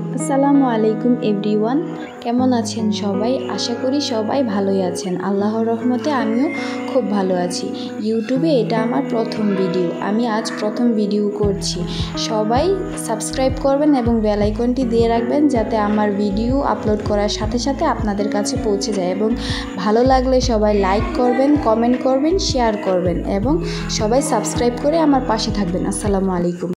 আসসালামু আলাইকুম এভরিওয়ান, কেমন আছেন সবাই? আশা করি সবাই ভালোই আছেন। আল্লাহর রহমতে আমিও খুব ভালো আছি। ইউটিউবে এটা আমার প্রথম ভিডিও, আমি আজ প্রথম ভিডিও করছি। সবাই সাবস্ক্রাইব করবেন এবং বেল আইকনটি দিয়ে রাখবেন যাতে আমার ভিডিও আপলোড করার সাথে সাথে আপনাদের কাছে পৌঁছে যায়। এবং ভালো লাগলে সবাই লাইক করবেন, কমেন্ট করবেন, শেয়ার করবেন এবং সবাই সাবস্ক্রাইব করে আমার পাশে থাকবেন। আসসালামু আলাইকুম।